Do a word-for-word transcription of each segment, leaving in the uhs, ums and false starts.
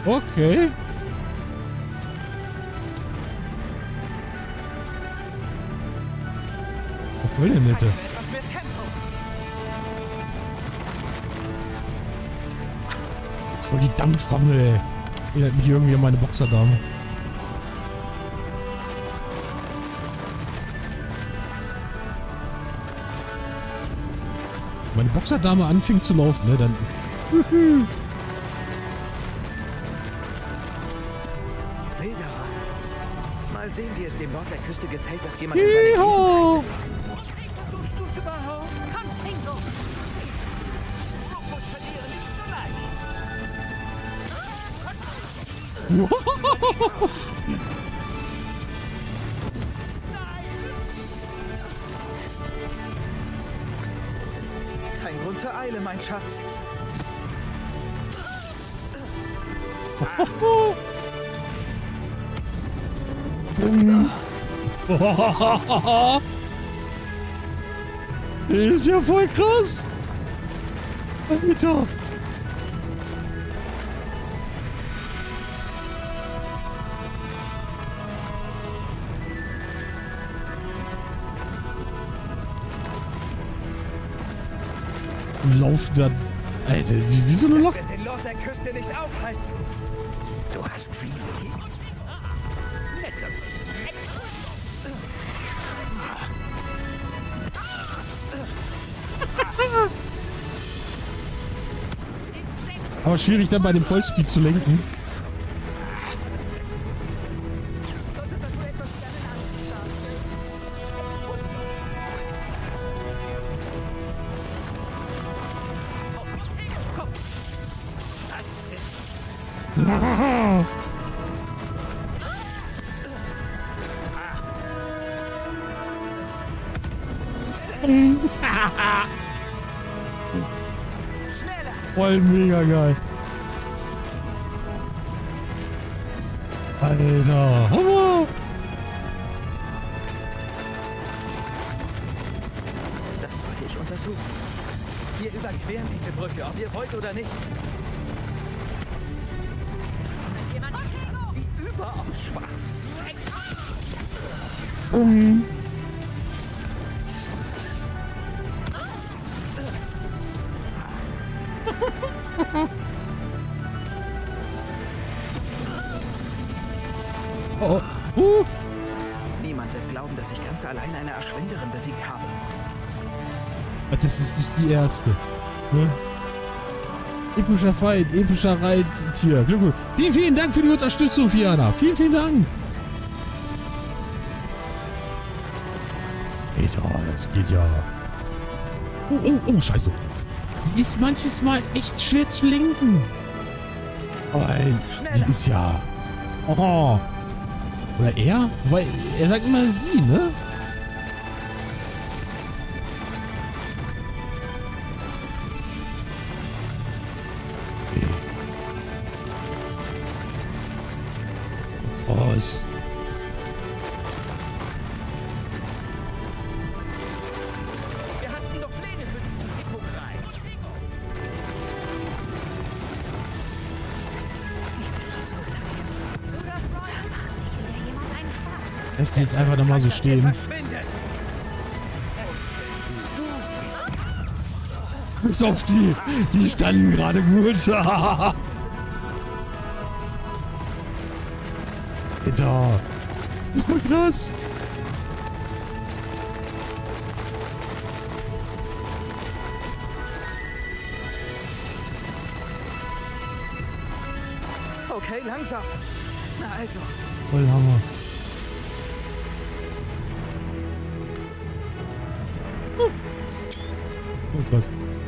Okay. Was will der Nette? Voll die Dampframmel, ey. Erinnert mich irgendwie an meine Boxerdame. Meine Boxerdame anfing zu laufen, ne, dann... Wilderer. Mal sehen, wie es dem Lord der Küste gefällt, dass jemand in seine Gegend eintritt. Wie versuchst du es überhaupt? Komm, Pingo! Rookwood verliere nicht so leicht. Kein Grund zur Eile, mein Schatz. Ist ja voll krass. Alter. Laufen dann. Alter, wie, wie so eine Lok. Das wird den Lord der Küste nicht aufhalten. Du hast viel lieb. Aber schwierig dann bei dem Vollspeed zu lenken. Voll mega geil. Alter, Hammer! Das sollte ich untersuchen. Wir überqueren diese Brücke, ob ihr wollt oder nicht. Wie überaus schwach. Um. Oh, uh. Niemand wird glauben, dass ich ganz allein eine Erschwinderin besiegt habe. Das ist nicht die erste. Ne? Epischer Fight, epischer Reittier. Glückwunsch. Vielen, vielen Dank für die Unterstützung, Fiana. Vielen, vielen Dank. Alter, das geht ja. Oh, oh, oh, scheiße. Die ist manches Mal echt schwer zu lenken. Oh, ey, die ist ja... Oh. Oder er? Weil er sagt immer sie, ne? Okay. Krass. Wir hatten doch Pläne für diesen Hippo-Kreis. Lässt die jetzt einfach nochmal so stehen. Bis auf die. Die standen gerade gut. Alter. Das ist voll krass. Okay, langsam. Na also. Voll Hammer. Oh, krass.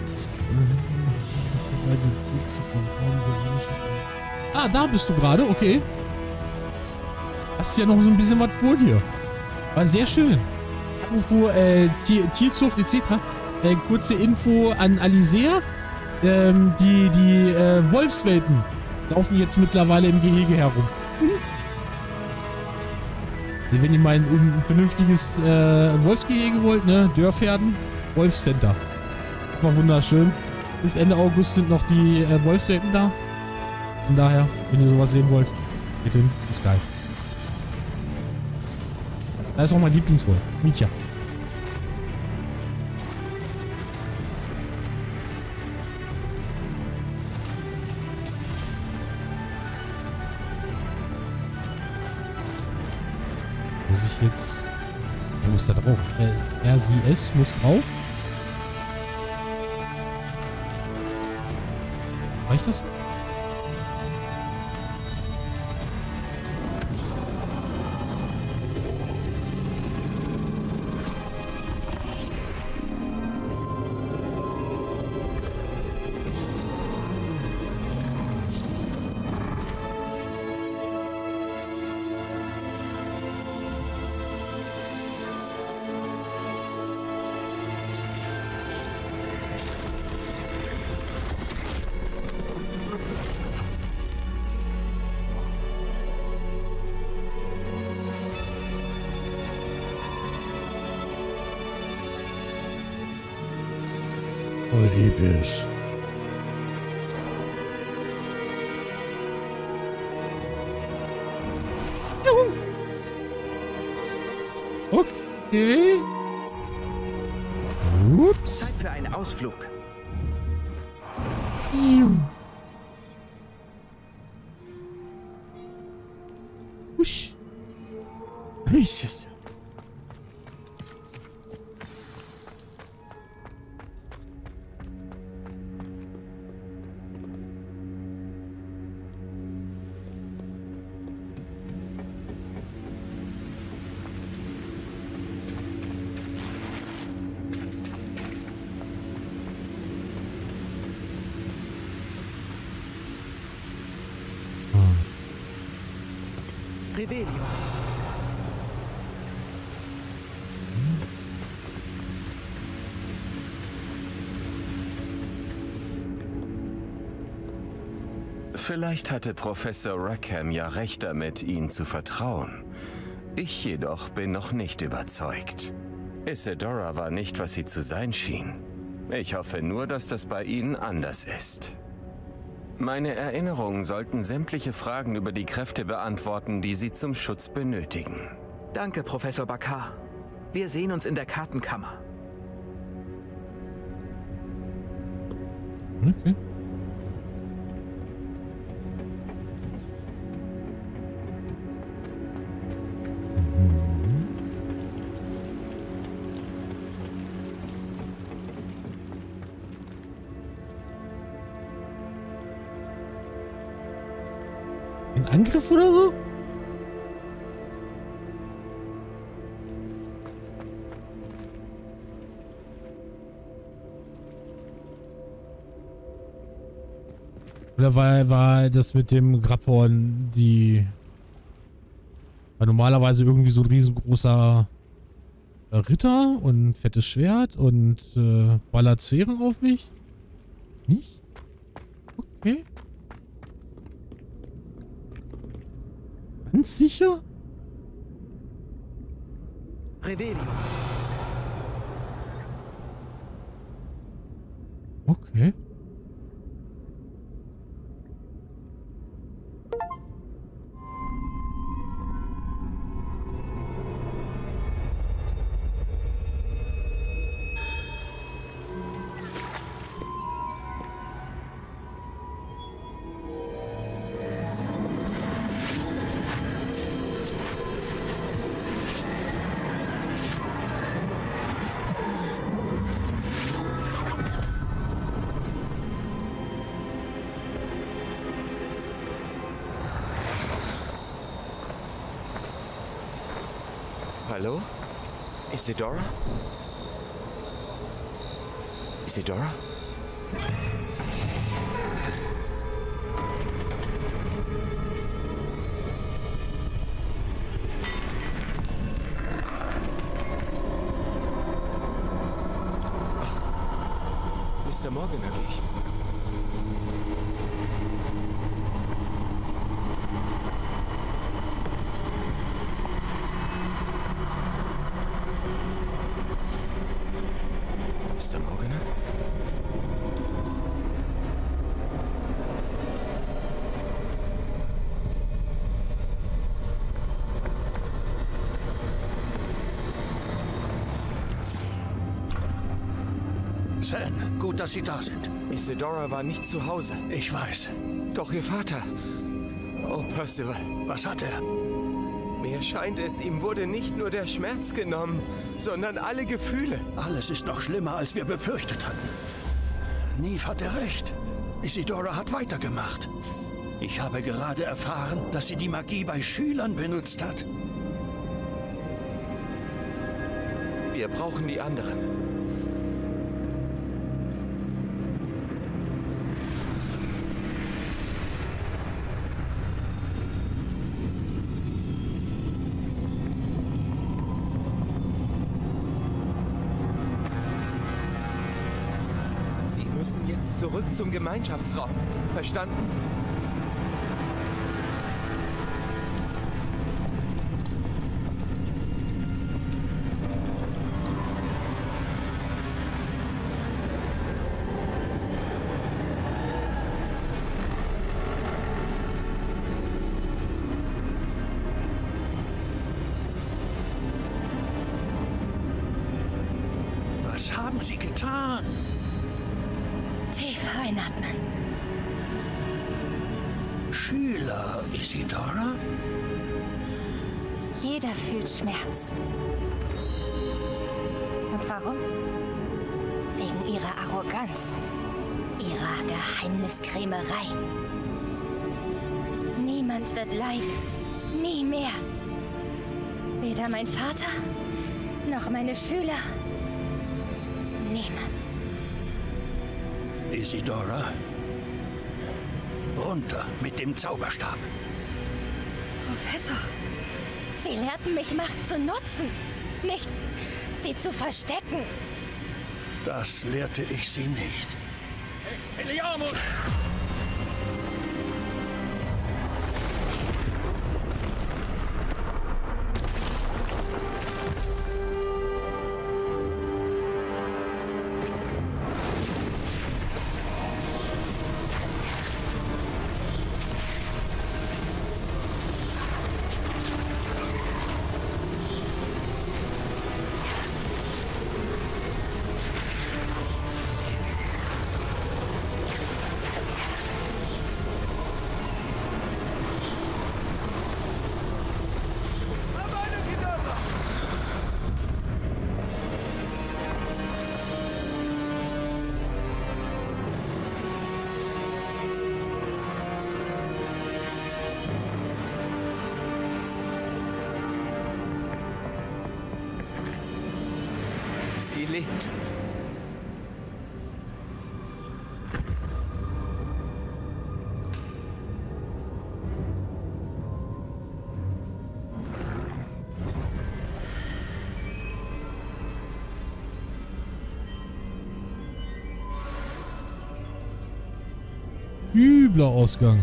Ah, da bist du gerade, okay. Hast ja noch so ein bisschen was vor dir. War sehr schön. Apropos äh, Tier, Tierzucht et cetera. Äh, kurze Info an Alizea. Ähm, die die äh, Wolfswelpen laufen jetzt mittlerweile im Gehege herum. Mhm. Wenn ihr mal ein, ein vernünftiges äh, Wolfsgehege wollt, ne? Dörfherden, Wolfscenter. War wunderschön. Bis Ende August sind noch die äh, Wolfswelpen da. Von daher, wenn ihr sowas sehen wollt, geht hin, ist geil. Da ist auch mein Lieblingswort. Mietja. Muss ich jetzt... Er muss da drauf. Äh, er, sie, es muss drauf. Reicht das? Voll episch. Okay. Ups. Zeit für einen Ausflug. Husch. Jesus. Revelio. Vielleicht hatte Professor Rackham ja recht damit, ihnen zu vertrauen. Ich jedoch bin noch nicht überzeugt. Isidora war nicht, was sie zu sein schien. Ich hoffe nur, dass das bei ihnen anders ist. Meine Erinnerungen sollten sämtliche Fragen über die Kräfte beantworten, die sie zum Schutz benötigen. Danke, Professor Bakar. Wir sehen uns in der Kartenkammer. Okay. Ein Angriff oder so? Oder war, war das mit dem Grabhorn die... War normalerweise irgendwie so ein riesengroßer Ritter und ein fettes Schwert und äh, ballert Sphären auf mich? Nicht? Okay. Ganz sicher? Revelio. Okay. Hallo? Isidora? Isidora? Mister Morgan, hab ich. Mister Morgan? Zan, gut, dass Sie da sind. Isidora war nicht zu Hause. Ich weiß. Doch Ihr Vater... Oh, Percival. Was hat er? Mir scheint es, ihm wurde nicht nur der Schmerz genommen, sondern alle Gefühle. Alles ist noch schlimmer, als wir befürchtet hatten. Neve hatte recht. Isidora hat weitergemacht. Ich habe gerade erfahren, dass sie die Magie bei Schülern benutzt hat. Wir brauchen die anderen. Sie müssen jetzt zurück zum Gemeinschaftsraum. Verstanden? Was haben Sie getan? Tief einatmen. Schüler, Isidora? Jeder fühlt Schmerz. Und warum? Wegen ihrer Arroganz, ihrer Geheimniskrämerei. Niemand wird leiden. Nie mehr. Weder mein Vater, noch meine Schüler. Niemand. Isidora? Runter mit dem Zauberstab. Professor, Sie lehrten mich, Macht zu nutzen, nicht sie zu verstecken. Das lehrte ich Sie nicht. Expelliarmus! Sie lebt. Übler Ausgang.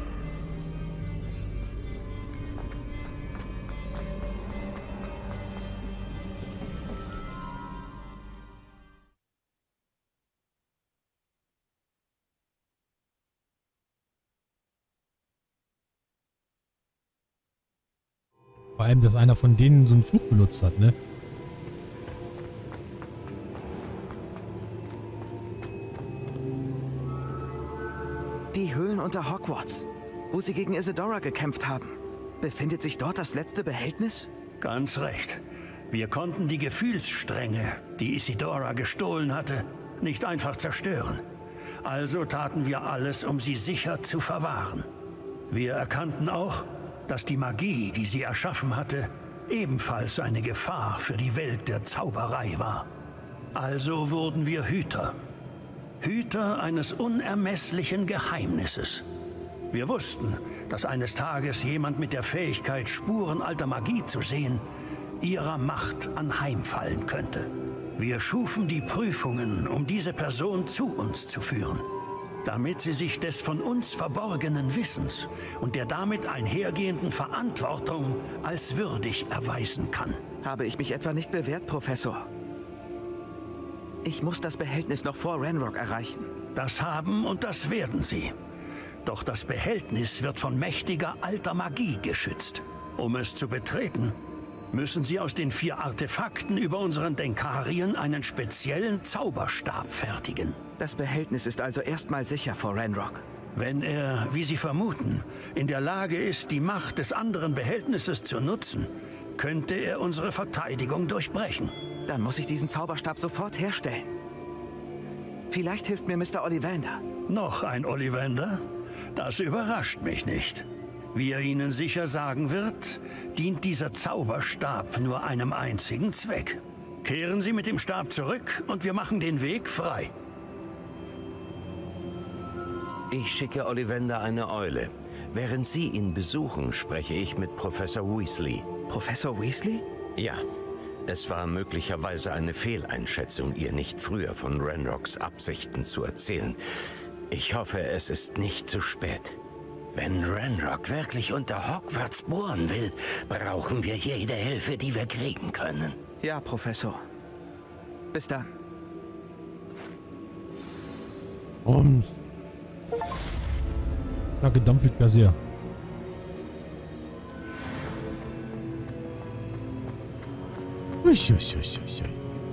Vor allem, dass einer von denen so einen Fluch benutzt hat, ne? Die Höhlen unter Hogwarts, wo sie gegen Isidora gekämpft haben. Befindet sich dort das letzte Behältnis? Ganz recht. Wir konnten die Gefühlsstränge, die Isidora gestohlen hatte, nicht einfach zerstören. Also taten wir alles, um sie sicher zu verwahren. Wir erkannten auch, dass die Magie, die sie erschaffen hatte, ebenfalls eine Gefahr für die Welt der Zauberei war. Also wurden wir Hüter. Hüter eines unermesslichen Geheimnisses. Wir wussten, dass eines Tages jemand mit der Fähigkeit, Spuren alter Magie zu sehen, ihrer Macht anheimfallen könnte. Wir schufen die Prüfungen, um diese Person zu uns zu führen, damit sie sich des von uns verborgenen Wissens und der damit einhergehenden Verantwortung als würdig erweisen kann. Habe ich mich etwa nicht bewährt, Professor? Ich muss das Behältnis noch vor Ranrock erreichen. Das haben und das werden sie. Doch das Behältnis wird von mächtiger alter Magie geschützt. Um es zu betreten, müssen Sie aus den vier Artefakten über unseren Denkarien einen speziellen Zauberstab fertigen. Das Behältnis ist also erstmal sicher vor Ranrock. Wenn er, wie Sie vermuten, in der Lage ist, die Macht des anderen Behältnisses zu nutzen, könnte er unsere Verteidigung durchbrechen. Dann muss ich diesen Zauberstab sofort herstellen. Vielleicht hilft mir Mister Ollivander. Noch ein Ollivander? Das überrascht mich nicht. Wie er Ihnen sicher sagen wird, dient dieser Zauberstab nur einem einzigen Zweck. Kehren Sie mit dem Stab zurück und wir machen den Weg frei. Ich schicke Ollivander eine Eule. Während Sie ihn besuchen, spreche ich mit Professor Weasley. Professor Weasley? Ja, es war möglicherweise eine Fehleinschätzung, ihr nicht früher von Ranrocks Absichten zu erzählen. Ich hoffe, es ist nicht zu spät. Wenn Ranrock wirklich unter Hogwarts bohren will, brauchen wir jede Hilfe, die wir kriegen können. Ja, Professor. Bis dann. Und... Ja, gedampft wird gar sehr. Uiuiuiui.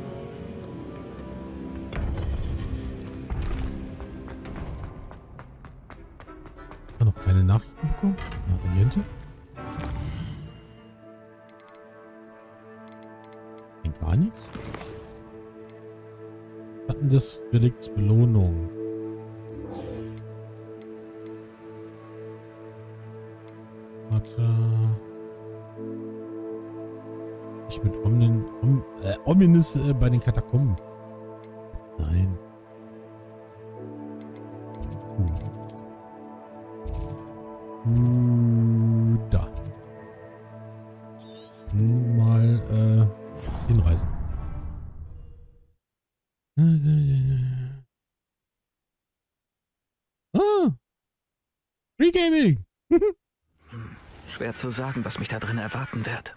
Noch keine Nachrichten bekommen? Na, Oriente? Klingt gar nichts. Hatten des Relikts Belohnung. Warte. Ich mit Omnin, Om, äh, Ominous äh, bei den Katakomben. Nein. Hm. Uh, da. Nun mal äh, hinreisen. Ah! Free Gaming! Schwer zu sagen, was mich da drin erwarten wird.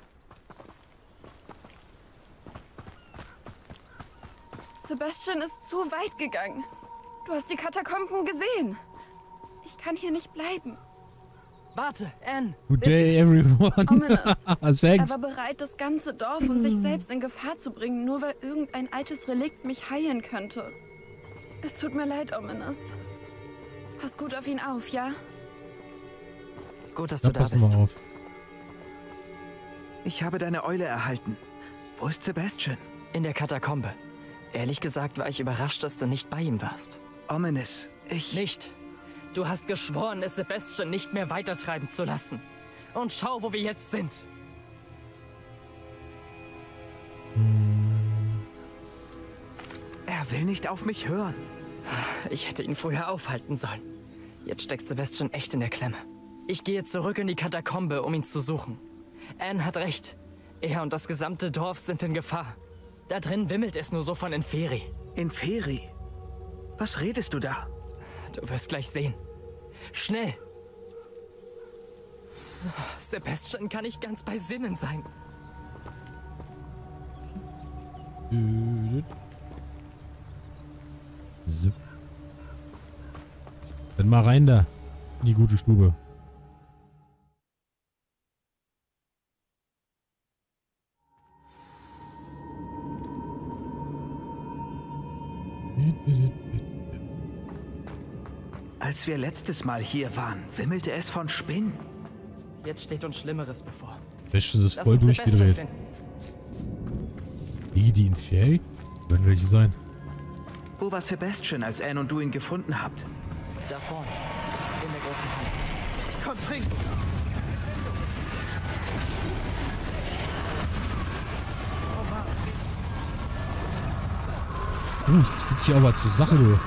Sebastian ist zu weit gegangen. Du hast die Katakomben gesehen. Ich kann hier nicht bleiben. Warte, Anne. Good day, everyone. Ominous. Thanks. Er war bereit, das ganze Dorf und sich selbst in Gefahr zu bringen, nur weil irgendein altes Relikt mich heilen könnte. Es tut mir leid, Ominous. Pass gut auf ihn auf, ja? Gut, dass Da du da passen bist. wir auf. Ich habe deine Eule erhalten. Wo ist Sebastian? In der Katakombe. Ehrlich gesagt war ich überrascht, dass du nicht bei ihm warst. Ominous, ich... Nicht. Du hast geschworen, es Sebastian nicht mehr weitertreiben zu lassen. Und schau, wo wir jetzt sind. Er will nicht auf mich hören. Ich hätte ihn früher aufhalten sollen. Jetzt steckt Sebastian echt in der Klemme. Ich gehe zurück in die Katakombe, um ihn zu suchen. Anne hat recht. Er und das gesamte Dorf sind in Gefahr. Da drin wimmelt es nur so von Inferi. Inferi? Was redest du da? Du wirst gleich sehen. Schnell! Sebastian kann nicht ganz bei Sinnen sein. So. Dann mal rein da. In die gute Stube. Als wir letztes Mal hier waren, wimmelte es von Spinnen. Jetzt steht uns Schlimmeres bevor. Wäsche ist Lass voll uns Sebastian durchgedreht. finden. Wie, die Inferi? Werden welche sein? Wo war Sebastian, als Anne und du ihn gefunden habt? Da vorne. In der großen Halle. Komm, trinken! Uh, jetzt geht's hier aber zur Sache, du.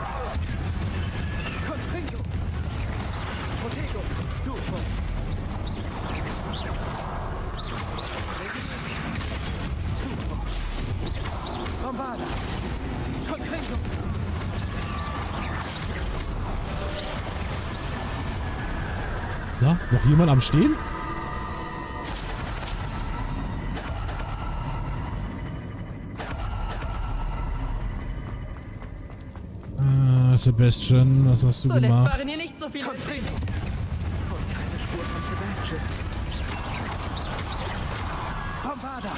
Na, noch jemand am Stehen? Ah, Sebastian, was hast du Zuletzt gemacht? waren hier nicht so viele. Keine Spur von Sebastian. Bombarda!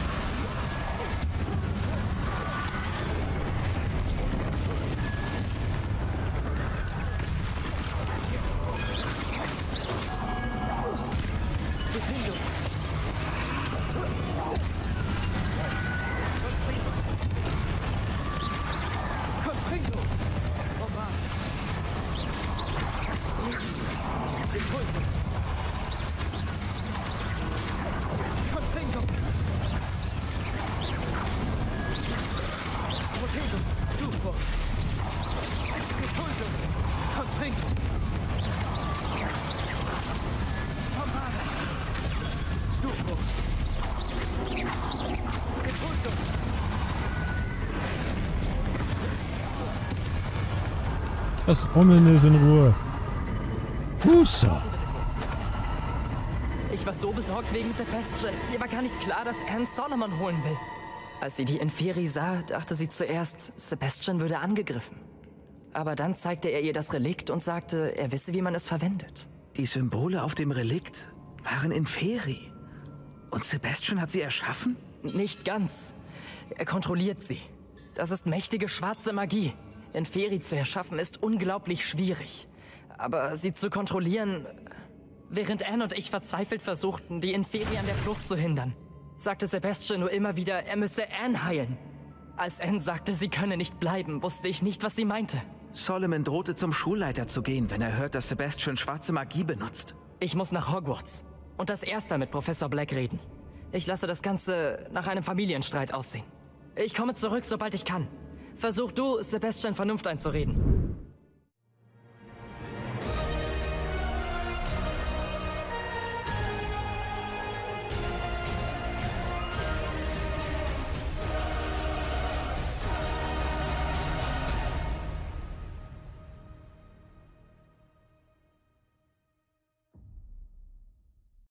Das Ominös in Ruhe. Husa. Ich war so besorgt wegen Sebastian. Mir war gar nicht klar, dass Anne Solomon holen will. Als sie die Inferi sah, dachte sie zuerst, Sebastian würde angegriffen. Aber dann zeigte er ihr das Relikt und sagte, er wisse, wie man es verwendet. Die Symbole auf dem Relikt waren Inferi. Und Sebastian hat sie erschaffen? Nicht ganz. Er kontrolliert sie. Das ist mächtige schwarze Magie. Inferi zu erschaffen ist unglaublich schwierig. Aber sie zu kontrollieren... Während Anne und ich verzweifelt versuchten, die Inferi an der Flucht zu hindern, sagte Sebastian nur immer wieder, er müsse Anne heilen. Als Anne sagte, sie könne nicht bleiben, wusste ich nicht, was sie meinte. Solomon drohte zum Schulleiter zu gehen, wenn er hört, dass Sebastian schwarze Magie benutzt. Ich muss nach Hogwarts und das erste mit Professor Black reden. Ich lasse das Ganze nach einem Familienstreit aussehen. Ich komme zurück, sobald ich kann. Versuch du, Sebastian Vernunft einzureden.